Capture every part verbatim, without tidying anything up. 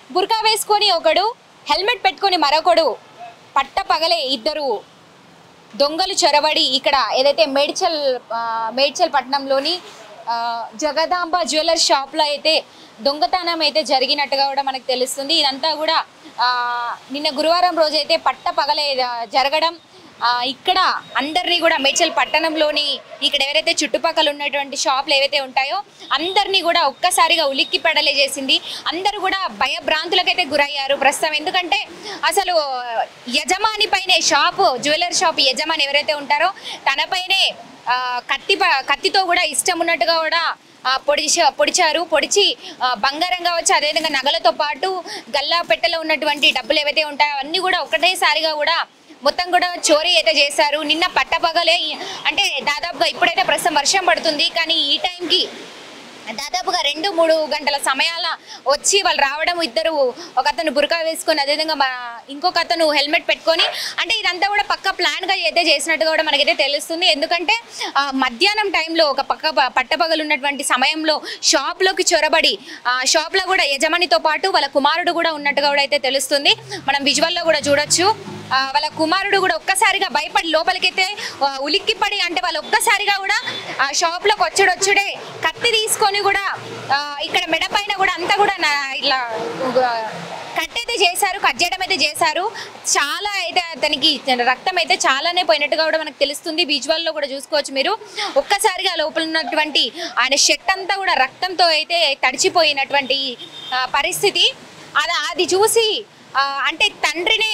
బుర్కా వేసుకొని ఒకడు, హెల్మెట్ పెట్టుకొని మరొకడు పట్ట పగలే ఇద్దరు దొంగలు చొరబడి ఇక్కడ ఏదైతే మేడ్చల్ మేడ్చల్ పట్టణంలోని జగదాంబ జ్యువెలర్స్ షాప్లో అయితే దొంగతనం అయితే జరిగినట్టుగా కూడా మనకు తెలుస్తుంది. ఇదంతా కూడా నిన్న గురువారం రోజు అయితే పట్ట పగలే జరగడం, ఇక్కడ అందరినీ కూడా మేడ్చల్ పట్టణంలోని ఇక్కడ ఎవరైతే చుట్టుపక్కల ఉన్నటువంటి షాపులు ఏవైతే ఉంటాయో అందరినీ కూడా ఒక్కసారిగా ఉలిక్కి పడలే చేసింది. అందరూ కూడా భయభ్రాంతులకైతే గురయ్యారు ప్రస్తుతం. ఎందుకంటే అసలు యజమాని పైనే, షాపు జ్యువెలరీ షాప్ యజమాని ఎవరైతే ఉంటారో తనపైనే కత్తి కత్తితో కూడా ఇష్టం ఉన్నట్టుగా కూడా పొడిచి పొడిచారు. పొడిచి బంగారం కావచ్చు, అదేవిధంగా నగలతో పాటు గల్లా పెట్టెలో ఉన్నటువంటి డబ్బులు ఏవైతే ఉంటాయో అవన్నీ కూడా ఒకటేసారిగా కూడా మొత్తం కూడా చోరీ అయితే చేశారు. నిన్న పట్టపగలే అంటే దాదాపుగా ఇప్పుడైతే ప్రస్తుతం వర్షం పడుతుంది, కానీ ఈ టైంకి దాదాపుగా రెండు మూడు గంటల సమయాల వచ్చి వాళ్ళు రావడం, ఇద్దరు ఒక అతను బుర్కా వేసుకొని అదేవిధంగా ఇంకొక అతను హెల్మెట్ పెట్టుకొని, అంటే ఇదంతా కూడా పక్క ప్లాన్గా అయితే చేసినట్టుగా కూడా మనకైతే తెలుస్తుంది. ఎందుకంటే మధ్యాహ్నం టైంలో ఒక పక్క పట్టపగలు ఉన్నటువంటి సమయంలో షాప్లోకి చొరబడి షాప్లో కూడా యజమానితో పాటు వాళ్ళ కుమారుడు కూడా ఉన్నట్టుగా కూడా అయితే తెలుస్తుంది. మనం విజువల్లో కూడా చూడొచ్చు. వాళ్ళ కుమారుడు కూడా ఒక్కసారిగా భయపడి లోపలికైతే ఉలిక్కిపడి, అంటే వాళ్ళు ఒక్కసారిగా కూడా షాప్లోకి వచ్చుడొచ్చుడే కత్తి తీసుకొని కూడా ఇక్కడ మెడ పైన కూడా అంతా కూడా ఇట్లా కట్ అయితే చేశారు, కట్ చేయడం అయితే చేశారు. చాలా అయితే అతనికి రక్తం అయితే చాలానే పోయినట్టుగా కూడా మనకు తెలుస్తుంది. విజువల్లో కూడా చూసుకోవచ్చు మీరు. ఒక్కసారిగా లోపల ఉన్నటువంటి ఆయన షర్ట్ అంతా కూడా రక్తంతో అయితే తడిచిపోయినటువంటి పరిస్థితి. అది అది చూసి అంటే తండ్రినే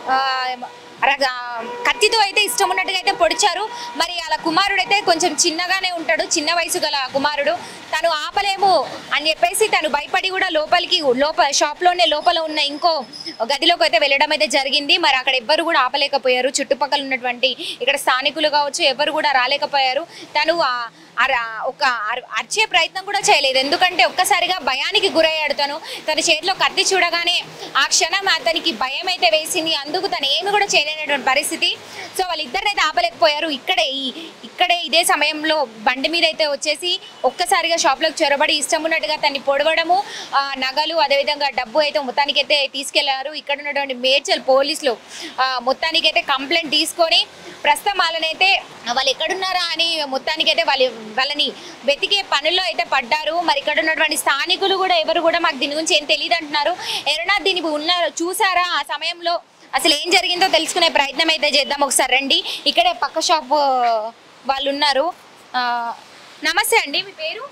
కత్తితో అయితే ఇష్టం ఉన్నట్టుగా అయితే పొడిచారు. మరి అలా కుమారుడు అయితే కొంచెం చిన్నగానే ఉంటాడు, చిన్న వయసు గల కుమారుడు. తను ఆపలేము అని చెప్పేసి తను భయపడి కూడా లోపలికి లోపల షాప్లోనే లోపల ఉన్న ఇంకో గదిలోకి అయితే వెళ్ళడం అయితే జరిగింది. మరి అక్కడ ఎవ్వరు కూడా ఆపలేకపోయారు. చుట్టుపక్కల ఉన్నటువంటి ఇక్కడ స్థానికులు కావచ్చు ఎవరు కూడా రాలేకపోయారు. తను ఒక అర్చే ప్రయత్నం కూడా చేయలేదు, ఎందుకంటే ఒక్కసారిగా భయానికి గురయ్యాడు. తను తన చేతిలో కత్తి చూడగానే ఆ క్షణం అతనికి భయం అయితే వేసింది. అందుకు తను ఏమి కూడా చేయలేనటువంటి పరిస్థితి. సో వాళ్ళిద్దరిని అయితే ఆపలేకపోయారు. ఇక్కడే ఈ ఇక్కడే ఇదే సమయంలో బండి మీద అయితే వచ్చేసి ఒక్కసారిగా షాప్లోకి చొరబడి ఇష్టం ఉన్నట్టుగా తన్ని పొడవడము, నగలు అదేవిధంగా డబ్బు అయితే మొత్తానికి అయితే తీసుకెళ్లారు. ఇక్కడ ఉన్నటువంటి మేడ్చల్ పోలీసులు మొత్తానికి అయితే కంప్లైంట్ తీసుకొని ప్రస్తుతం వాళ్ళనైతే వాళ్ళు ఎక్కడున్నారా అని మొత్తానికి అయితే వాళ్ళు వాళ్ళని వెతికే పనుల్లో అయితే పడ్డారు. మరి ఇక్కడ ఉన్నటువంటి స్థానికులు కూడా ఎవరు కూడా మాకు దీని గురించి ఏం తెలియదు అంటున్నారు. ఎవరైనా దీన్ని ఉన్నారు చూసారా, ఆ సమయంలో అసలు ఏం జరిగిందో తెలుసుకునే ప్రయత్నం అయితే చేద్దాం. ఒకసారి రండి, ఇక్కడే పక్క షాప్ వాళ్ళు ఉన్నారు. నమస్తే అండి, మీ పేరు?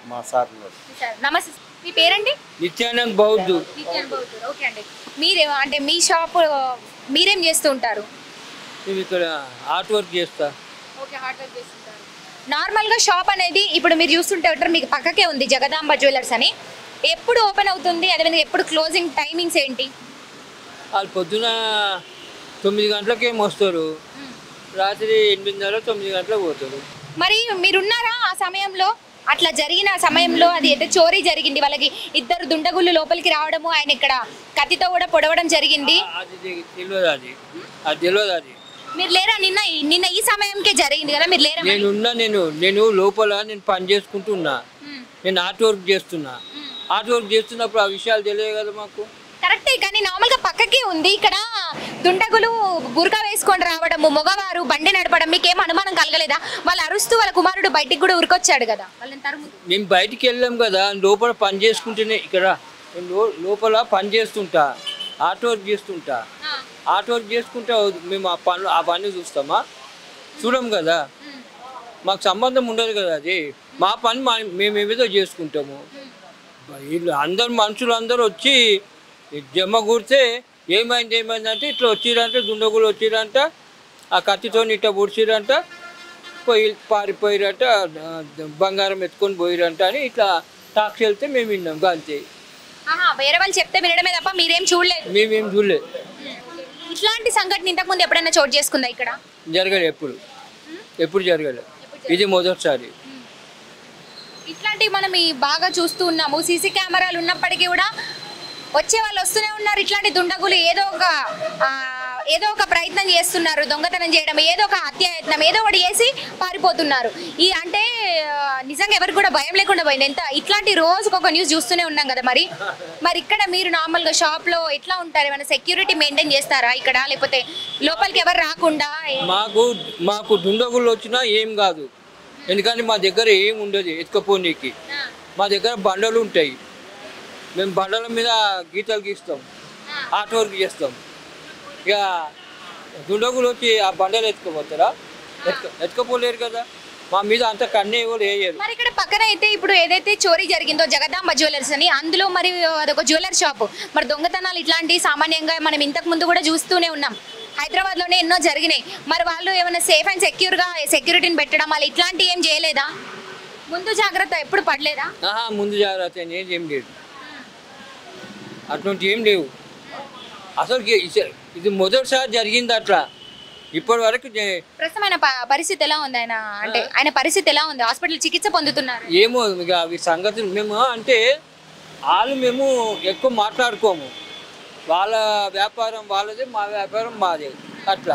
నమస్తే, మీ పేరండి? నిత్యానంద్ బౌద్ధు. నిత్యానంద్ బౌద్ధు, ఓకే అండి. మీరే అంటే మీ షాప్ మీరేం చేస్తూ ఉంటారు? మేము ఇక్కడ ఆర్ట్ వర్క్ చేస్తా. ఓకే, ఆర్ట్ వర్క్ చేస్తుంటారు. నార్మల్గా షాప్ అనేది ఇప్పుడు మీరు చూస్తుంటే ఉంటారు, మీకు పక్కకే ఉంది జగదాంబ జ్యువెలర్స్ అని. ఎప్పుడు ఓపెన్ అవుతుంది, అదేవిధంగా ఎప్పుడు క్లోజింగ్ టైమింగ్స్ ఏంటి? వాళ్ళు పొద్దున తొమ్మిది గంటలకేమో వస్తారు, రాత్రి ఎనిమిదిన్నర తొమ్మిది గంటలకు పోతారు. మరి మీరున్నారా ఆ సమయంలో? అట్లా జరిగిన సమయంలో అది అయితే చోరీ జరిగింది, వాళ్ళకి ఇద్దరు దుండగుళ్ళు లోపలికి రావడము, ఆయన ఇక్కడ కత్తితో కూడా పొడవడం జరిగింది. అది తెలియదు, అది అది తెలియదు. అది మీరు లేరా? నిన్న నిన్న ఈ సమయంకే జరిగింది కదా, మీరు లేరా? నేను ఉన్నా, నేను నేను లోపల నేను పని చేసుకుంటున్నా, నేను ఆర్ట్ వర్క్ చేస్తున్నా. ఆర్ట్ వర్క్ చేస్తున్నప్పుడు ఆ విషయాలు తెలియదు కదా మాకు. కరెక్టే, కానీ నార్మల్ గా పక్కకి ఉంది. ఇక్కడ దుండగులు బుర్కా వేసుకొని రావడము, మగవారు బండి నడపడం, మీకేం అనుమానం కలగలేదా? వాళ్ళు అరుస్తూ వాళ్ళ కుమారుడు బయటికి కూడా ఉరికొచ్చాడు కదా, వాళ్ళని తరుము. మేము బయటికి వెళ్ళాం కదా, లోపల పని చేసుకుంటేనే ఇక్కడ నేను లోపల పని చేస్తుంటా, ఆర్ట్ వర్క్ చేస్తుంటా. ఆర్ట్ వర్క్ చేసుకుంటే మేము ఆ పనులు ఆ పని చూస్తామా? చూడం కదా, మాకు సంబంధం ఉండదు కదా. అది మా పని మా మేము ఏదో చేసుకుంటాము. వీళ్ళు అందరు మనుషులు అందరూ వచ్చి జమ్మ కూర్తే ఏమైంది ఏమైందంటే ఇట్లా వచ్చిరంట, దుండగులు వచ్చిరంట, ఆ కత్తితో ఇట్లా పొడిచిరంట, పోయి పారిపోయిరంట, బంగారం ఎత్తుకొని పోయిరంట అని ఇట్లా టాక్స్ వెళ్తే మేము విన్నాం అంతే. వేరే వాళ్ళు చెప్తే వినడమే తప్ప మీరేం చూడలేదు? మేమేం చూడలేదు. ఇట్లాంటి సంఘటన ఇంతకుముందు ఎప్పుడైనా చోటు చేసుకుందా ఇక్కడ? జరగలేదు, ఎప్పుడు ఎప్పుడు జరగలేదు, ఇది మొదటిసారి. ఇట్లాంటివి మనం బాగా చూస్తూ ఉన్నాము. సీసీ కెమెరాలు ఉన్నప్పటికీ కూడా వచ్చే వాళ్ళు వస్తూనే ఉన్నారు. ఇట్లాంటి దుండగులు ఏదో ఒక ఏదో ఒక ప్రయత్నం చేస్తున్నారు, దొంగతనం చేయడం, ఏదో ఒక హత్యాయత్నం, ఏదో ఒకటి చేసి పారిపోతున్నారు. ఈ అంటే ఆ, నిజంగా ఎవరికి కూడా భయం లేకుండా పోయింది. ఎంత ఇట్లాంటి రోజుకు ఒక న్యూస్ చూస్తూనే ఉన్నాం కదా. మరి మరి ఇక్కడ మీరు నార్మల్గా షాప్లో ఎట్లా ఉంటారు? ఏమైనా సెక్యూరిటీ మెయింటైన్ చేస్తారా ఇక్కడ, లేకపోతే లోపలికి ఎవరు రాకుండా? మాకు మాకు దుండగులు వచ్చినా ఏం కాదు, ఎందుకంటే మా దగ్గర ఏం ఉండదు ఎత్తుకపోనీకి. మా దగ్గర బండలు ఉంటాయి, మేము బండల మీద గీతలు గీస్తాం, ఆర్ట్ వర్క్ చేస్తాం. ఇక దుండగులు వచ్చి ఆ బండలు ఎత్తుకుపోతారా? ఎత్తుక ఎత్తుకపోలేరు కదా, మా మీద అంత కన్నే ఎవరు వేయరు. మరి ఇక్కడ పక్కన అయితే ఇప్పుడు ఏదైతే చోరీ జరిగిందో జగదాంబ జ్యువెలర్స్ అని, అందులో మరి అదొక జ్యువెలర్ షాప్. మరి దొంగతనాలు ఇట్లాంటివి సామాన్యంగా మనం ఇంతకు ముందు కూడా చూస్తూనే ఉన్నాం, హైదరాబాద్ లోనే ఎన్నో జరిగినాయి. మరి వాళ్ళు ఏమైనా సేఫ్ అండ్ సెక్యూర్ గా సెక్యూరిటీని పెట్టడం వాళ్ళు ఇట్లాంటివి ఏం చేయలేదా? ముందు జాగ్రత్త ఎప్పుడు పడలేదా? ఆహా, ముందు జాగ్రత్త అనేది ఏం లేదు, అటువంటి ఏం లేవు అసలు. ఇది మొదటిసారి జరిగింది అట్లా. ఇప్పటి వరకు ప్రస్తుతం ఆయన ప- పరిస్థితి ఎలా ఉంది? ఆయన అంటే ఆయన పరిస్థితి ఎలా ఉంది? హాస్పిటల్ చికిత్స పొందుతున్నారు. ఏమో ఇక అవి సంగతులు మేము అంటే వాళ్ళు మేము ఎక్కువ మాట్లాడుకోము, వాళ్ళ వ్యాపారం వాళ్ళదే, మా వ్యాపారం మాదే, అట్లా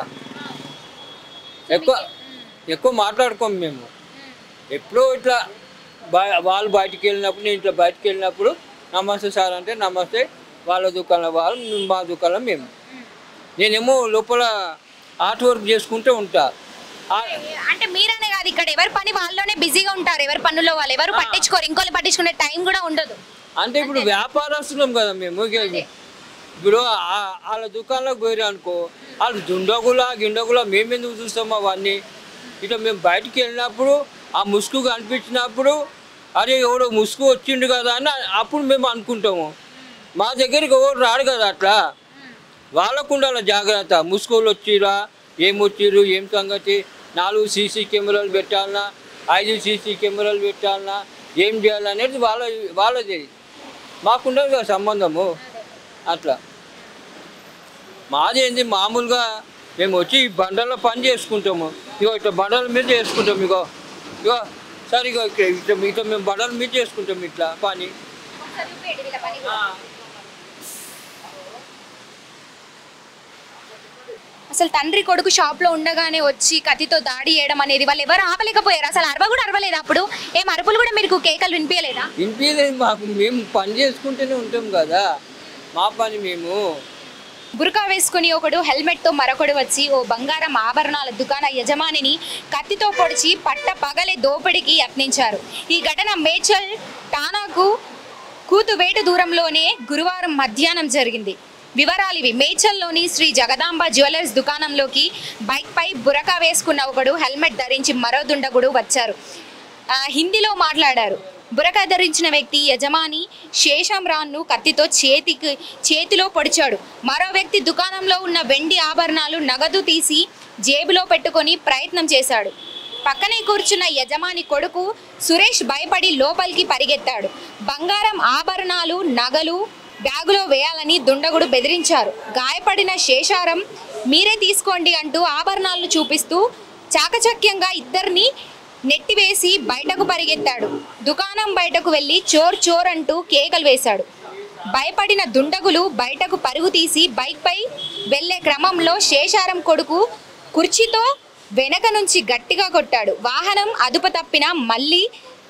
ఎక్కువ ఎక్కువ మాట్లాడుకోము మేము. ఎప్పుడో ఇట్లా బా- వాళ్ళు బయటికి వెళ్ళినప్పుడు, నేను ఇట్లా బయటికి వెళ్ళినప్పుడు నమస్తే సార్ అంటే నమస్తే, వాళ్ళ దుకాణం వాళ్ళు, మా దుకాణం మేము. నేనేమో లోపల ఆర్ట్ వర్క్ చేసుకుంటూ ఉంటా. అంటే మీరనే కాదు, ఇక్కడ ఎవరి పని వాళ్ళలోనే బిజీగా ఉంటారు, ఎవరి పనుల్లో వాళ్ళు, ఎవరు పట్టించుకోరు, ఇంకోళ్ళు పట్టించుకునే టైం కూడా ఉండదు. అంటే ఇప్పుడు వ్యాపారస్తున్నాం కదా మేము. ఇక ఇప్పుడు ఆ- వాళ్ళ దుకాణంలోకి పోయారు అనుకో, వాళ్ళు దుండగులా గిండగులా మేమెందుకు చూస్తాం అవన్నీ. ఇట్లా మేము బయటికి వెళ్ళినప్పుడు ఆ ముసుగు కనిపించినప్పుడు అరే ఎవడో ముసుగు వచ్చిండు కదా అని అప్పుడు మేము అనుకుంటాము. మా దగ్గరికి ఎవరు రాడు కదా అట్లా, వాళ్ళకు ఉండాలి జాగ్రత్త. ముసుగులు వచ్చిరా, ఏం వచ్చిర్రు, ఏం సంగతి, నాలుగు సీసీ కెమెరాలు పెట్టాలన్నా, ఐదు సీసీ కెమెరాలు పెట్టాలన్నా, ఏం చేయాలనేది వాళ్ళ వాళ్ళది, మాకుండదు కదా సంబంధము. అట్లా మాదేంది మామూలుగా మేము వచ్చి బండల్లో పని చేసుకుంటాము. ఇగో ఇట్లా బండల మీద చేసుకుంటాం. ఇగో ఇగో సరే ఇగో ఇక్కడ ఇట్లా ఇట్లా మేము బండల మీద చేసుకుంటాం ఇట్లా పని. అసలు తండ్రి కొడుకు షాప్ లో ఉండగానే వచ్చి కత్తితో దాడి చేయడం అనేది వాళ్ళు ఎవరు ఆపలేకపోయారు. అసలు అరవ కూడా అరవలేదు. అప్పుడు ఏం అరుపులు కూడా మీకు కేకలు వినిపించలేదా? వినిపించలేదు మాకు, మేము పని చేసుకుంటూనే ఉంటాం కదా, మా పని మేము. బురకా వేసుకుని ఒకడు హెల్మెట్ తో మరొకడు వచ్చి ఓ బంగారం ఆభరణాల దుకాణ యజమానిని కత్తితో పొడిచి పట్ట పగలే దోపిడికి యత్నించారు. ఈ ఘటన మేడ్చల్ ఠాణాకు కూతువేటు దూరంలోనే గురువారం మధ్యాహ్నం జరిగింది. వివరాలు ఇవి. మేడ్చల్లోని శ్రీ జగదాంబ జ్యువెలర్స్ దుకాణంలోకి బైక్ పై బురకా వేసుకున్న ఒకడు హెల్మెట్ ధరించి మరో దుండగుడు వచ్చారు. ఆ, హిందీలో మాట్లాడారు. బురకా ధరించిన వ్యక్తి యజమాని శేషంరాన్ను కత్తితో చేతికి చేతిలో పొడిచాడు. మరో వ్యక్తి దుకాణంలో ఉన్న వెండి ఆభరణాలు నగదు తీసి జేబులో పెట్టుకొని ప్రయత్నం చేశాడు. పక్కనే కూర్చున్న యజమాని కొడుకు సురేష్ భయపడి లోపలికి పరిగెత్తాడు. బంగారం ఆభరణాలు నగలు బ్యాగులో వేయాలని దుండగుడు బెదిరించారు. గాయపడిన శేషారం మీరే తీసుకోండి అంటూ ఆభరణాలను చూపిస్తూ చాకచక్యంగా ఇద్దరిని నెట్టివేసి బయటకు పరిగెత్తాడు. దుకాణం బయటకు వెళ్ళి చోర్ చోర్ అంటూ కేకలు వేశాడు. భయపడిన దుండగులు బయటకు పరుగు తీసి బైక్ పై వెళ్లే క్రమంలో శేషారం కొడుకు కుర్చీతో వెనక నుంచి గట్టిగా కొట్టాడు. వాహనం అదుపు తప్పినా మళ్ళీ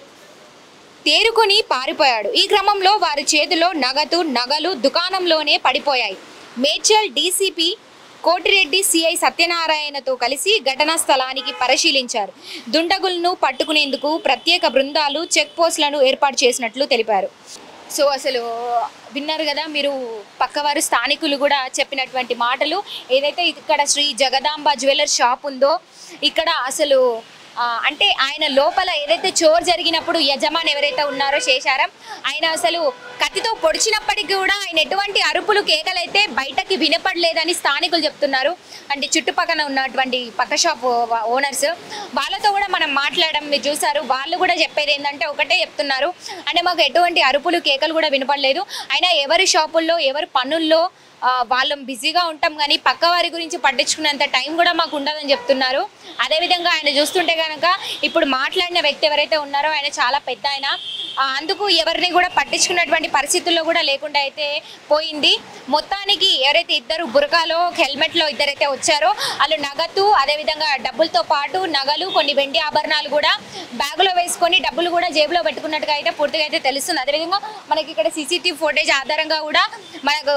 తేరుకొని పారిపోయాడు. ఈ క్రమంలో వారి చేతిలో నగదు నగలు దుకాణంలోనే పడిపోయాయి. మేడ్చల్ డీసీపీ కోటిరెడ్డి సిఐ సత్యనారాయణతో కలిసి ఘటనా స్థలానికి పరిశీలించారు. దుండగులను పట్టుకునేందుకు ప్రత్యేక బృందాలు చెక్ పోస్టులను ఏర్పాటు చేసినట్లు తెలిపారు. సో అసలు విన్నారు కదా మీరు, పక్కవారు స్థానికులు కూడా చెప్పినటువంటి మాటలు. ఏదైతే ఇక్కడ శ్రీ జగదాంబ జ్యువెలర్ షాప్ ఉందో ఇక్కడ అసలు అంటే ఆయన లోపల ఏదైతే చోర్ జరిగినప్పుడు యజమాని ఎవరైతే ఉన్నారో శేషారం, ఆయన అసలు కత్తితో పొడిచినప్పటికీ కూడా ఆయన ఎటువంటి అరుపులు కేకలైతే బయటకి వినపడలేదని స్థానికులు చెప్తున్నారు. అంటే చుట్టుపక్కల ఉన్నటువంటి పక్క షాప్ ఓనర్స్ వాళ్ళతో కూడా మనం మాట్లాడడం మీరు చూసారు. వాళ్ళు కూడా చెప్పేది ఏంటంటే ఒకటే చెప్తున్నారు, అంటే మాకు ఎటువంటి అరుపులు కేకలు కూడా వినపడలేదు. అయినా ఎవరి షాపుల్లో ఎవరి పనుల్లో వాళ్ళం బిజీగా ఉంటాం కానీ పక్క వారి గురించి పట్టించుకునేంత టైం కూడా మాకు ఉండదని చెప్తున్నారు. అదేవిధంగా ఆయన చూస్తుంటే కనుక ఇప్పుడు మాట్లాడిన వ్యక్తి ఎవరైతే ఉన్నారో ఆయన చాలా పెద్ద ఆయన, అందుకు ఎవరిని కూడా పట్టించుకున్నటువంటి పరిస్థితుల్లో కూడా లేకుండా అయితే పోయింది. మొత్తానికి ఎవరైతే ఇద్దరు బురకాలో హెల్మెట్లో ఇద్దరైతే వచ్చారో వాళ్ళు నగదు అదేవిధంగా డబ్బులతో పాటు నగలు కొన్ని వెండి ఆభరణాలు కూడా బ్యాగులో వేసుకొని డబ్బులు కూడా జేబులో పెట్టుకున్నట్టుగా అయితే పూర్తిగా అయితే తెలుస్తుంది. అదేవిధంగా మనకి ఇక్కడ సీసీటీవీ ఫుటేజ్ ఆధారంగా కూడా మనకు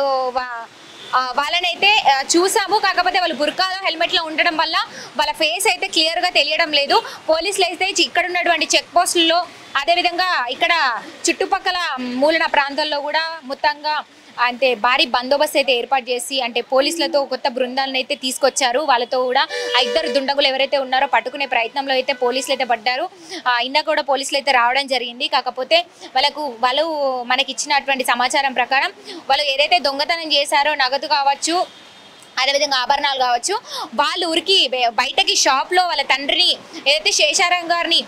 వాళ్ళనైతే చూసాము. కాకపోతే వాళ్ళు బుర్కాలో హెల్మెట్లో ఉండడం వల్ల వాళ్ళ ఫేస్ అయితే క్లియర్గా తెలియడం లేదు. పోలీసులు అయితే ఇక్కడ ఉన్నటువంటి చెక్ పోస్టుల్లో అదేవిధంగా ఇక్కడ చుట్టుపక్కల మూలన ప్రాంతాల్లో కూడా మొత్తంగా అంటే భారీ బందోబస్తు అయితే ఏర్పాటు చేసి అంటే పోలీసులతో కొత్త బృందాలను అయితే తీసుకొచ్చారు. వాళ్ళతో కూడా ఆ ఇద్దరు దుండగులు ఎవరైతే ఉన్నారో పట్టుకునే ప్రయత్నంలో అయితే పోలీసులు అయితే పడ్డారు. ఇందాక కూడా పోలీసులు అయితే రావడం జరిగింది. కాకపోతే వాళ్ళకు వాళ్ళు మనకి ఇచ్చినటువంటి సమాచారం ప్రకారం వాళ్ళు ఏదైతే దొంగతనం చేశారో నగదు కావచ్చు అదేవిధంగా ఆభరణాలు కావచ్చు వాళ్ళు ఉరికి బయటకి షాప్లో వాళ్ళ తండ్రిని ఏదైతే శేషారాం గారిని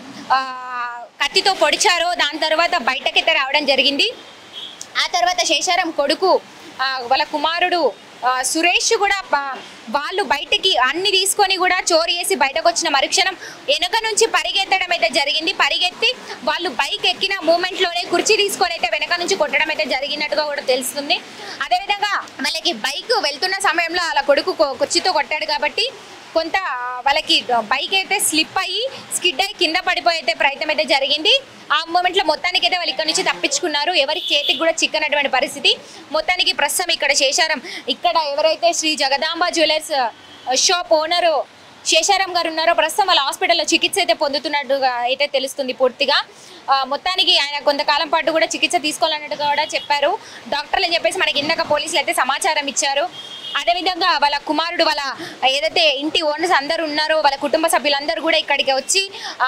కత్తితో పొడిచారో దాని తర్వాత బయటకైతే రావడం జరిగింది. ఆ తర్వాత శేషారాం కొడుకు వాళ్ళ కుమారుడు సురేష్ కూడా వాళ్ళు బయటకి అన్ని తీసుకొని కూడా చోరీ చేసి బయటకు వచ్చిన మరుక్షణం వెనుక నుంచి పరిగెత్తడం అయితే జరిగింది. పరిగెత్తి వాళ్ళు బైక్ ఎక్కిన మూమెంట్లోనే కుర్చీ తీసుకొని అయితే వెనక నుంచి కొట్టడం అయితే జరిగినట్టుగా కూడా తెలుస్తుంది. అదేవిధంగా వాళ్ళకి బైక్ వెళ్తున్న సమయంలో వాళ్ళ కొడుకు కుర్చీతో కొట్టాడు కాబట్టి కొంత వాళ్ళకి బైక్ అయితే స్లిప్ అయ్యి స్కిడ్ అయ్యి కింద పడిపోయే ప్రయత్నం అయితే జరిగింది. ఆ మూమెంట్లో మొత్తానికి అయితే వాళ్ళు ఇక్కడ నుంచి తప్పించుకున్నారు. ఎవరి చేతికి కూడా చిక్కనటువంటి పరిస్థితి. మొత్తానికి ప్రస్తుతం ఇక్కడ శేషారాం ఇక్కడ ఎవరైతే Shri Jagadamba jewellers shop owner Sesharam గారు ఉన్నారో ప్రస్తుతం వాళ్ళ హాస్పిటల్లో చికిత్స అయితే పొందుతున్నట్టుగా అయితే తెలుస్తుంది పూర్తిగా. మొత్తానికి ఆయన కొంతకాలం పాటు కూడా చికిత్స తీసుకోవాలన్నట్టుగా కూడా చెప్పారు డాక్టర్లు అని చెప్పేసి మనకి ఇందాక పోలీసులు అయితే సమాచారం ఇచ్చారు. అదేవిధంగా వాళ్ళ కుమారుడు వాళ్ళ ఏదైతే ఇంటి ఓనర్స్ అందరూ ఉన్నారో వాళ్ళ కుటుంబ సభ్యులందరూ కూడా ఇక్కడికి వచ్చి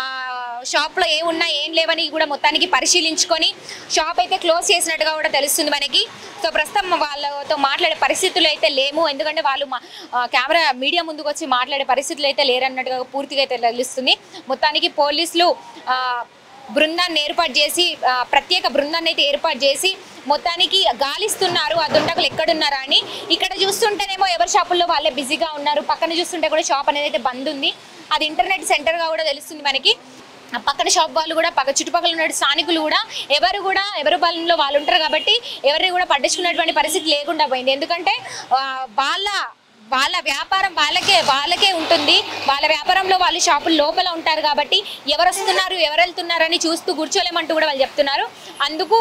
షాప్లో ఏమున్నా ఏం లేవని కూడా మొత్తానికి పరిశీలించుకొని షాప్ అయితే క్లోజ్ చేసినట్టుగా కూడా తెలుస్తుంది మనకి. సో ప్రస్తుతం వాళ్ళతో మాట్లాడే పరిస్థితులు అయితే లేము, ఎందుకంటే వాళ్ళు కెమెరా మీడియా ముందుకు వచ్చి మాట్లాడే పరిస్థితులు అయితే లేరన్నట్టుగా పూర్తిగా అయితే తెలుస్తుంది. మొత్తానికి పోలీసులు బృందాన్ని ఏర్పాటు చేసి ప్రత్యేక బృందాన్ని అయితే ఏర్పాటు చేసి మొత్తానికి గాలిస్తున్నారు ఆ దుండగులు ఎక్కడున్నారా అని. ఇక్కడ చూస్తుంటేనేమో ఎవరి షాపుల్లో వాళ్ళే బిజీగా ఉన్నారు, పక్కన చూస్తుంటే కూడా షాప్ అనేది అయితే బంద్ ఉంది. అది ఇంటర్నెట్ సెంటర్గా కూడా తెలుస్తుంది మనకి. పక్కన షాప్ వాళ్ళు కూడా పక్క చుట్టుపక్కల ఉన్న స్థానికులు కూడా ఎవరు కూడా ఎవరి పాలనలో వాళ్ళు ఉంటారు కాబట్టి ఎవరిని కూడా పట్టించుకున్నటువంటి పరిస్థితి లేకుండా పోయింది. ఎందుకంటే వాళ్ళ వాళ్ళ వ్యాపారం వాళ్ళకే వాళ్ళకే ఉంటుంది. వాళ్ళ వ్యాపారంలో వాళ్ళు షాపుల లోపల ఉంటారు కాబట్టి ఎవరు వస్తున్నారు ఎవరు వెళ్తున్నారు అని చూస్తూ కూర్చోలేమంటూ కూడా వాళ్ళు చెప్తున్నారు. అందుకు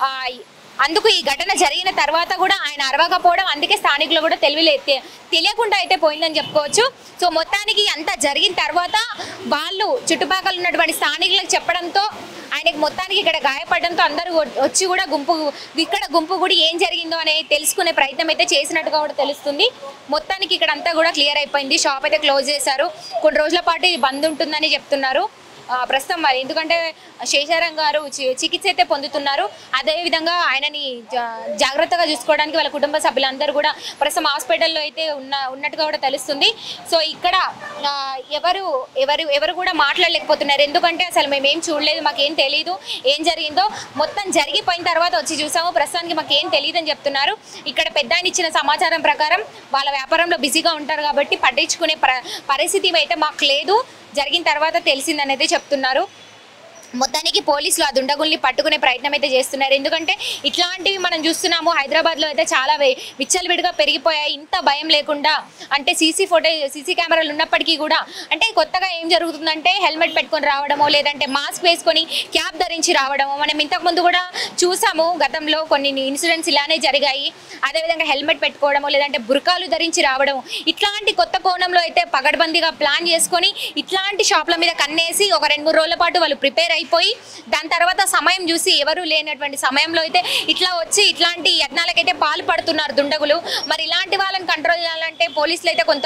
అందుకు ఈ ఘటన జరిగిన తర్వాత కూడా ఆయన అరవకపోవడం అందుకే స్థానికులు కూడా తెలివిలే తెలియకుండా అయితే పోయిందని చెప్పుకోవచ్చు. సో మొత్తానికి అంతా జరిగిన తర్వాత వాళ్ళు చుట్టుపక్కల ఉన్నటువంటి స్థానికులకు చెప్పడంతో ఆయనకి మొత్తానికి ఇక్కడ గాయపడడంతో అందరూ వచ్చి కూడా గుంపు ఇక్కడ గుంపు కూడా ఏం జరిగిందో అనేది తెలుసుకునే ప్రయత్నం అయితే చేసినట్టుగా కూడా తెలుస్తుంది. మొత్తానికి ఇక్కడ అంతా కూడా క్లియర్ అయిపోయింది. షాప్ అయితే క్లోజ్ చేశారు. కొన్ని రోజుల పాటు ఇది బంద్ ఉంటుందని చెప్తున్నారు ప్రస్తుతం. మరి ఎందుకంటే శేషారాం గారు చికిత్స అయితే పొందుతున్నారు. అదేవిధంగా ఆయనని జాగ్రత్తగా చూసుకోవడానికి వాళ్ళ కుటుంబ సభ్యులందరూ కూడా ప్రస్తుతం హాస్పిటల్లో అయితే ఉన్న ఉన్నట్టుగా కూడా తెలుస్తుంది. సో ఇక్కడ ఎవరు ఎవరు ఎవరు కూడా మాట్లాడలేకపోతున్నారు. ఎందుకంటే అసలు మేమేం చూడలేదు, మాకేం తెలియదు ఏం జరిగిందో. మొత్తం జరిగిపోయిన తర్వాత వచ్చి చూసాము, ప్రస్తుతానికి మాకేం తెలియదు అని చెప్తున్నారు. ఇక్కడ పెద్ద ఆయన ఇచ్చిన సమాచారం ప్రకారం వాళ్ళ వ్యాపారంలో బిజీగా ఉంటారు కాబట్టి పట్టించుకునే పరిస్థితి అయితే మాకు లేదు, జరిగిన తర్వాత తెలిసిందని అయితే చెప్తున్నారు. మొత్తానికి పోలీసులు ఆ దుండగుల్ని పట్టుకునే ప్రయత్నం అయితే చేస్తున్నారు. ఎందుకంటే ఇట్లాంటివి మనం చూస్తున్నాము హైదరాబాద్లో అయితే చాలా విచ్చలవిడిగా పెరిగిపోయాయి. ఇంత భయం లేకుండా అంటే సీసీ ఫోటేజ్ సీసీ కెమెరాలు ఉన్నప్పటికీ కూడా అంటే కొత్తగా ఏం జరుగుతుందంటే హెల్మెట్ పెట్టుకొని రావడమో లేదంటే మాస్క్ వేసుకొని క్యాప్ ధరించి రావడమో మనం ఇంతకుముందు కూడా చూసాము. గతంలో కొన్ని ఇన్సిడెంట్స్ ఇలానే జరిగాయి. అదేవిధంగా హెల్మెట్ పెట్టుకోవడమో లేదంటే బుర్కాలు ధరించి రావడం ఇట్లాంటి కొత్త కోణంలో అయితే పగడ్బందీగా ప్లాన్ చేసుకొని ఇట్లాంటి షాప్ల మీద కన్నేసి ఒక రెండు మూడు రోజుల పాటు వాళ్ళు ప్రిపేర్ అయిపోయి దాని తర్వాత సమయం చూసి ఎవరు లేనటువంటి సమయంలో అయితే ఇట్లా వచ్చి ఇట్లాంటి యత్నాలకైతే పాల్పడుతున్నారు దుండగులు. మరి ఇలాంటి వాళ్ళని కంట్రోల్ చేయాలంటే పోలీసులు అయితే కొంత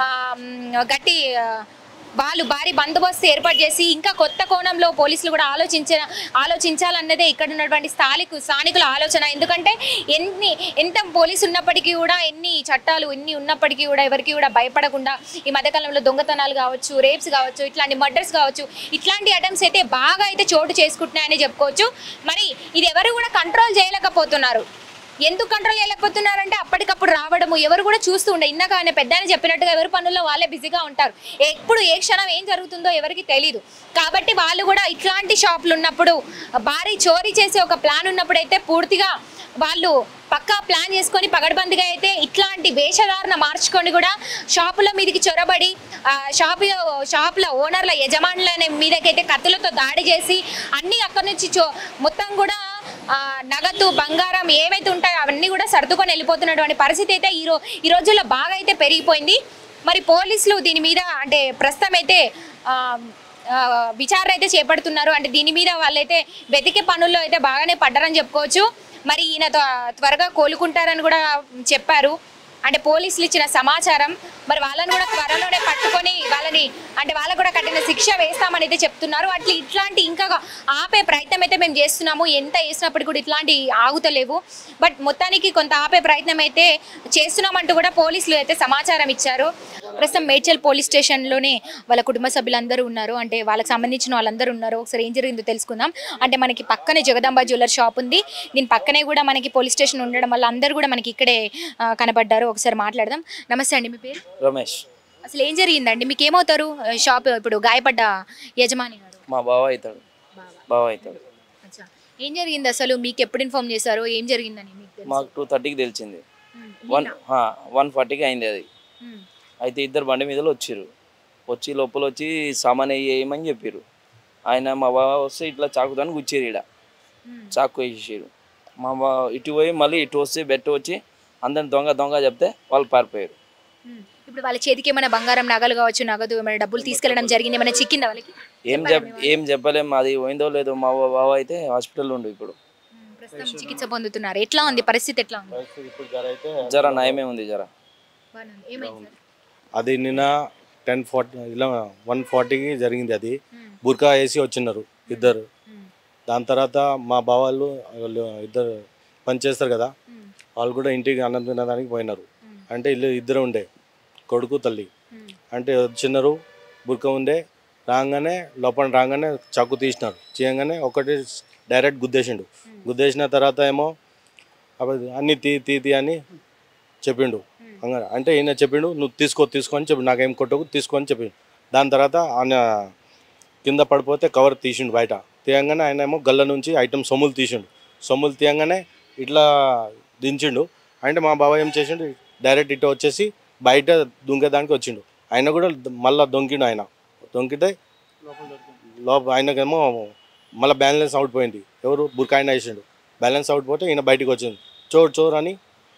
గట్టి వాళ్ళు భారీ బందోబస్తు ఏర్పాటు చేసి ఇంకా కొత్త కోణంలో పోలీసులు కూడా ఆలోచించ ఆలోచించాలన్నదే ఇక్కడ ఉన్నటువంటి స్థానికు స్థానికుల ఆలోచన. ఎందుకంటే ఎన్ని ఎంత పోలీసు ఉన్నప్పటికీ కూడా ఎన్ని చట్టాలు ఎన్ని ఉన్నప్పటికీ కూడా ఎవరికి కూడా భయపడకుండా ఈ మధ్యకాలంలో దొంగతనాలు కావచ్చు, రేప్స్ కావచ్చు, ఇట్లాంటి మర్డర్స్ కావచ్చు, ఇట్లాంటి అటెంప్ట్స్ అయితే బాగా అయితే చోటు చేసుకుంటున్నాయని చెప్పుకోవచ్చు. మరి ఇది ఎవరు కూడా కంట్రోల్ చేయలేకపోతున్నారు. ఎందుకు కంట్రోల్ చేయలేకపోతున్నారంటే అప్పటికప్పుడు రావడము, ఎవరు కూడా చూస్తూ ఉండే. ఇందాక ఆయన పెద్ద ఆయన చెప్పినట్టుగా ఎవరి పనుల్లో వాళ్ళే బిజీగా ఉంటారు. ఎప్పుడు ఏ క్షణం ఏం జరుగుతుందో ఎవరికి తెలియదు. కాబట్టి వాళ్ళు కూడా ఇట్లాంటి షాపులు ఉన్నప్పుడు, భారీ చోరీ చేసే ఒక ప్లాన్ ఉన్నప్పుడు అయితే పూర్తిగా వాళ్ళు పక్కా ప్లాన్ చేసుకొని పగడబందిగా అయితే ఇట్లాంటి వేషధారణ మార్చుకొని కూడా షాపుల మీదకి చొరబడి షాపు షాపుల ఓనర్ల యజమానుల మీదకైతే కత్తులతో దాడి చేసి అన్నీ అక్కడి నుంచి చో మొత్తం కూడా నగదు బంగారం ఏవైతే ఉంటాయో అవన్నీ కూడా సర్దుకొని వెళ్ళిపోతున్నటువంటి పరిస్థితి అయితే ఈ రో ఈ రోజుల్లో బాగా అయితే పెరిగిపోయింది. మరి పోలీసులు దీని మీద అంటే ప్రస్తుతం అయితే విచారణ అయితే చేపడుతున్నారు. అంటే దీని మీద వాళ్ళైతే వెతికే పనుల్లో అయితే బాగానే పడ్డారని చెప్పుకోవచ్చు. మరి ఈయన త్వరగా కోలుకుంటారని కూడా చెప్పారు. అంటే పోలీసులు ఇచ్చిన సమాచారం. మరి వాళ్ళని కూడా త్వరలోనే పట్టుకొని వాళ్ళని అంటే వాళ్ళకు కూడా కఠిన శిక్ష వేస్తామని అయితే చెప్తున్నారు. అట్లా ఇట్లాంటి ఇంకా ఆపే ప్రయత్నం అయితే మేము చేస్తున్నాము. ఎంత వేసినప్పుడు కూడా ఇట్లాంటి ఆగుతలేవు. బట్ మొత్తానికి కొంత ఆపే ప్రయత్నం అయితే చేస్తున్నామంటూ కూడా పోలీసులు అయితే సమాచారం ఇచ్చారు. ప్రస్తుతం మేడ్చల్ పోలీస్ స్టేషన్లోనే వాళ్ళ కుటుంబ సభ్యులందరూ ఉన్నారు. అంటే వాళ్ళకి సంబంధించిన వాళ్ళందరూ ఉన్నారు. ఒకసారి ఏం జరిగిందో తెలుసుకుందాం. అంటే మనకి పక్కనే జగదాంబ జ్యువెలర్ షాప్ ఉంది. దీని పక్కనే కూడా మనకి పోలీస్ స్టేషన్ ఉండడం వల్ల అందరూ కూడా మనకి ఇక్కడే కనబడ్డారు. ఒకసారి మాట్లాడదాం. నమస్తే అండి, మీ పేరు? రమేష్. అసలు ఏం జరిగిందండి? మీకు ఏమవుతారు షాప్ ఇప్పుడు గాయపడ్డ యజమాని గారు? మా బావ అవుతాడు. బావ అవుతాడు. ఏం జరిగింది అసలు? మీకు ఎప్పుడు ఇన్ఫార్మ్ చేశారు? ఏం జరిగిందని మీకు? మాకు టూ థర్టీకి తెలిసింది. వన్ వన్ ఫార్టీకి అయింది అది. అయితే ఇద్దరు బండి మీద వచ్చారు. వచ్చి లోపల వచ్చి సామాన్ వేయమని చెప్పారు. ఆయన మా బావ వస్తే ఇట్లా చాకుదాన్ని గుచ్చారు. ఇక్కడ చాకు వేసేసారు. మా బావ ఇటు పోయి మళ్ళీ ఇటు వస్తే బెట్ట వచ్చి అందరిని దొంగ దొంగ చెప్తే వాళ్ళు పారిపోయారు. ఇప్పుడు వాళ్ళ చేతికి ఏమైనా బంగారం నగలు కావచ్చు, నగదు ఏమైనా డబ్బులు తీసుకెళ్ళడం జరిగింది, ఏమైనా చిక్కిందా వాళ్ళకి? ఏం చెప్ ఏం చెప్పలేము. అది పోయిందో లేదో. మా బావ అయితే హాస్పిటల్లో ఉండు. ఇప్పుడు ప్రస్తుతం చికిత్స పొందుతున్నారు. ఎట్లా ఉంది పరిస్థితి? ఎట్లా ఉంది? జర నయమే ఉంది. జర అది నిన్న టెన్ ఫార్టీ ఇలా వన్ ఫార్టీకి జరిగింది. అది బుర్కా వేసి వచ్చినారు ఇద్దరు. దాని తర్వాత మా బావాళ్ళు ఇద్దరు పనిచేస్తారు కదా, వాళ్ళు కూడా ఇంటికి అన్నం తినడానికి పోయినారు. అంటే ఇల్లు ఇద్దరు ఉండే, కొడుకు తల్లి. అంటే వచ్చినారు, బుర్క ఉండే. రాగానే లోపల రాగానే చాకు తీసినారు. చేయగానే ఒకటి డైరెక్ట్ గుద్దేసిండు. గుద్దేసిన తర్వాత ఏమో అన్ని తీ తీ తీ అని చెప్పిండు. అంటే ఈయన చెప్పిండు, నువ్వు తీసుకో తీసుకో అని చెప్పి, నాకేం కొట్టకు తీసుకో అని చెప్పిండు. దాని తర్వాత ఆయన కింద పడిపోతే కవర్ తీసిండు బయట. తీయంగానే ఆయన ఏమో గల్ల నుంచి ఐటమ్ సొమ్ములు తీసిండు. సొమ్ములు తీయంగానే ఇట్లా దించిండు. అంటే మా బాబాయ్ ఏం చేసిండు, డైరెక్ట్ ఇటు వచ్చేసి బయట దుంకేదానికి వచ్చిండు. ఆయన కూడా మళ్ళీ దొంకిండు. ఆయన దొంకితే లోపల ఆయనకేమో మళ్ళీ బ్యాలెన్స్ అవుట్ పోయింది. ఎవరు బుర్కా ఆయన వేసిండు. బ్యాలెన్స్ అవుట్ పోతే ఈయన బయటకు వచ్చింది. చోర్ చోర్ అని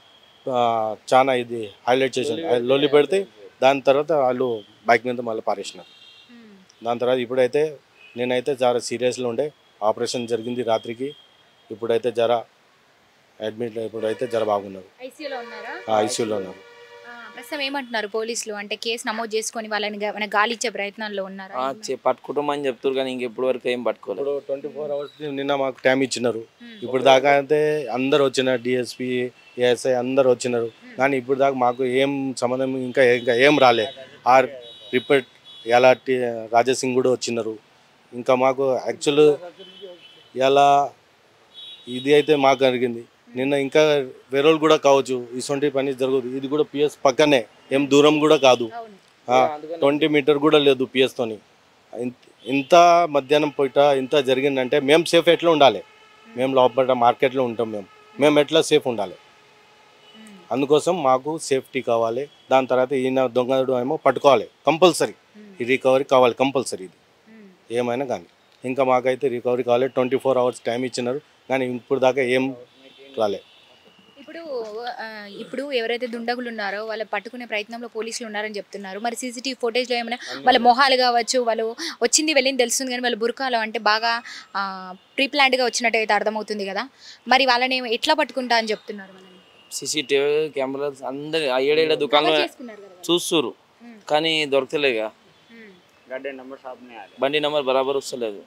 చాలా ఇది హైలైట్ చేసిండు. లొల్లి పెడితే దాని తర్వాత వాళ్ళు బైక్ మీద మళ్ళీ పారేసినారు. దాని తర్వాత ఇప్పుడైతే నేనైతే చాలా సీరియస్లో ఉండే. ఆపరేషన్ జరిగింది రాత్రికి. ఇప్పుడైతే జర అడ్మిట్ ఇప్పుడైతే జర బాగున్నారు. ఐసీయూలో ఉన్నారు. ప్రస్తుతం ఏమంటున్నారు పోలీసులు? అంటే కేసు నమోదు చేసుకొని వాళ్ళని గాలి ఇచ్చే ప్రయత్నాల్లో ఉన్నారు. పట్టుకుంటామని చెప్తారు కానీ ఇంకెప్పుడు వరకు ఏం పట్టుకోలేదు. ట్వంటీ ఫోర్ అవర్స్ నిన్న మాకు టైం ఇచ్చినారు. ఇప్పుడు దాకా అయితే అందరు వచ్చినారు, డిఎస్పీ ఏఎస్ఐ అందరు వచ్చినారు. కానీ ఇప్పుడు దాకా మాకు ఏం సంబంధం ఇంకా ఇంకా ఏం రాలే. ఆ రిపీట్ ఎలా రాజాసింగ్ కూడా వచ్చినారు. ఇంకా మాకు యాక్చువల్ ఎలా ఇది అయితే మాకు జరిగింది. నిన్న ఇంకా వేరే వాళ్ళు కూడా కావచ్చు. ఇటువంటి పని జరగదు. ఇది కూడా పిఎస్ పక్కనే, ఏం దూరం కూడా కాదు. ట్వంటీ మీటర్ కూడా లేదు పిఎస్తోని. ఇంత మధ్యాహ్నం పూట ఇంత జరిగిందంటే మేము సేఫ్ ఎట్లా ఉండాలి? మేము లోపల మార్కెట్లో ఉంటాం. మేము మేము ఎట్లా సేఫ్ ఉండాలి? అందుకోసం మాకు సేఫ్టీ కావాలి. దాని తర్వాత ఈయన దొంగడు ఏమో పట్టుకోవాలి కంపల్సరీ. ఈ రికవరీ కావాలి కంపల్సరీ. ఇది ఏమైనా కానీ ఇంకా మాకైతే రికవరీ కావాలి. ట్వంటీ ఫోర్ అవర్స్ టైం ఇచ్చినారు కానీ ఇప్పుడు దాకా ఏం రాలే. ఇప్పుడు ఇప్పుడు ఎవరైతే దుండగులు ఉన్నారో వాళ్ళు పట్టుకునే ప్రయత్నంలో పోలీసులు ఉన్నారని చెప్తున్నారు. మరి సీసీటీవీ ఫుటేజ్లో ఏమైనా వాళ్ళ మొహాలు కావచ్చు, వాళ్ళు వచ్చింది వెళ్ళింది తెలుస్తుంది కానీ వాళ్ళ బుర్కాలో అంటే బాగా ప్రీ ప్లాన్డ్గా వచ్చినట్టు అయితే అర్థమవుతుంది కదా. మరి వాళ్ళని ఎట్లా పట్టుకుంటా అని చెప్తున్నారు? సీసీటీవీ కెమెరాస్ అందరు ఏడేళ్ళ దుకాణంలో చూస్తున్నారు కానీ దొరకలేగా. బండి నెంబర్ బరాబర్ వస్తలేదు.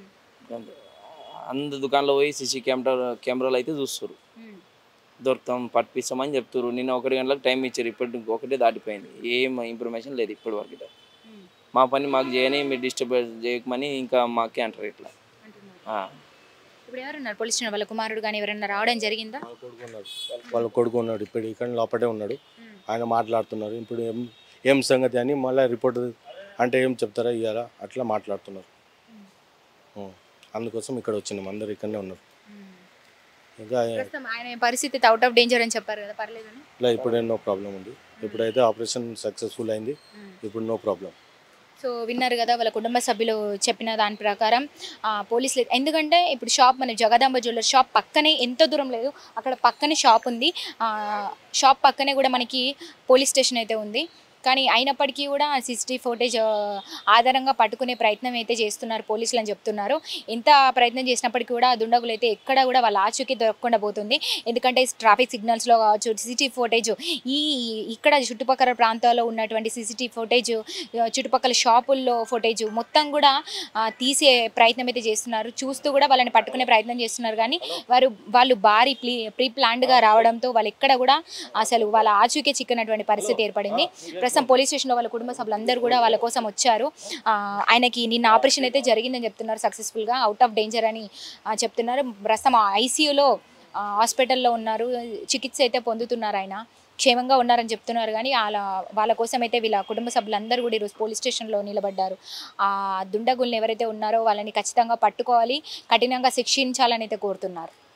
అందరు దుకాణంలో పోయి సీసీ కెమెరా కెమెరాలు అయితే చూస్తారు. దొరుకుతాం పట్టిస్తామని చెప్తారు. నిన్న ఒకటి గంటలకు టైం ఇచ్చారు. ఇప్పటి ఒకటే దాటిపోయింది. ఏం ఇన్ఫర్మేషన్ లేదు ఇప్పటి వరకు. మా పని మాకు చేయని, మీరు డిస్టర్బ్ చేయకమని ఇంకా మాకే అంటారు ఇట్లా. ఇప్పుడు ఎవరున్నారు పోలీస్ స్టేషన్? వాళ్ళ కుమారుడు కానీ ఎవరైనా రావడం జరిగిందా? వాళ్ళ కొడుకు ఉన్నాడు వాళ్ళ కొడుకు ఉన్నాడు ఇప్పుడు ఇక్కడ లోపటే ఉన్నాడు. ఆయన మాట్లాడుతున్నారు ఇప్పుడు ఏం ఏం సంగతి అని మళ్ళీ రిపోర్ట్ అంటే ఏం చెప్తారా ఇవ్వాలా అట్లా మాట్లాడుతున్నారు. ఉం. అందుకోసం ఇక్కడ వచ్చినాం, అందరు ఇక్కడనే ఉన్నారు. ఇంకా ప్రస్తుతం ఆయన పరిస్థితి అవుట్ ఆఫ్ డేంజర్ అని చెప్పారు కదా, పర్లేదని? ఇలా ఇప్పుడు నో ప్రాబ్లం ఉంది. ఇప్పుడైతే ఆపరేషన్ సక్సెస్ఫుల్ అయింది, ఇప్పుడు నో ప్రాబ్లం. సో విన్నారు కదా వాళ్ళ కుటుంబ సభ్యులు చెప్పిన దాని ప్రకారం పోలీసులు, ఎందుకంటే ఇప్పుడు షాప్ మన జగదాంబ జ్యువెలర్ షాప్ పక్కనే, ఎంతో దూరం లేదు, అక్కడ పక్కనే షాప్ ఉంది. షాప్ పక్కనే కూడా మనకి పోలీస్ స్టేషన్ అయితే ఉంది. కానీ అయినప్పటికీ కూడా సీసీటీవీ ఫుటేజ్ ఆధారంగా పట్టుకునే ప్రయత్నం అయితే చేస్తున్నారు పోలీసులు అని చెప్తున్నారు. ఎంత ప్రయత్నం చేసినప్పటికీ కూడా దుండగులు అయితే ఎక్కడ కూడా వాళ్ళ ఆచూకీ దొరకకుండా పోతుంది. ఎందుకంటే ట్రాఫిక్ సిగ్నల్స్లో కావచ్చు, సీసీటీవీ ఫుటేజ్, ఈ ఇక్కడ చుట్టుపక్కల ప్రాంతాల్లో ఉన్నటువంటి సీసీటీవీ ఫుటేజ్, చుట్టుపక్కల షాపుల్లో ఫుటేజ్ మొత్తం కూడా తీసే ప్రయత్నం అయితే చేస్తున్నారు. చూస్తూ కూడా వాళ్ళని పట్టుకునే ప్రయత్నం చేస్తున్నారు. కానీ వారు వాళ్ళు భారీ ప్రీ ప్రీ ప్లాన్డ్గా రావడంతో వాళ్ళు ఎక్కడ కూడా అసలు వాళ్ళ ఆచూకీ చిక్కనటువంటి పరిస్థితి ఏర్పడింది. ప్రస్తుతం పోలీస్ స్టేషన్లో వాళ్ళ కుటుంబ సభ్యులందరూ కూడా వాళ్ళ కోసం వచ్చారు. ఆయనకి నిన్న ఆపరేషన్ అయితే జరిగిందని చెప్తున్నారు, సక్సెస్ఫుల్గా అవుట్ ఆఫ్ డేంజర్ అని చెప్తున్నారు. ప్రస్తుతం ఐసీయూలో హాస్పిటల్లో ఉన్నారు, చికిత్స అయితే పొందుతున్నారు, ఆయన క్షేమంగా ఉన్నారని చెప్తున్నారు. కానీ వాళ్ళ వాళ్ళ కోసం అయితే వీళ్ళ కుటుంబ సభ్యులందరూ కూడా ఈరోజు పోలీస్ స్టేషన్లో నిలబడ్డారు. ఆ దుండగుల్ని ఎవరైతే ఉన్నారో వాళ్ళని ఖచ్చితంగా పట్టుకోవాలి, కఠినంగా శిక్షించాలని అయితే కోరుతున్నారు.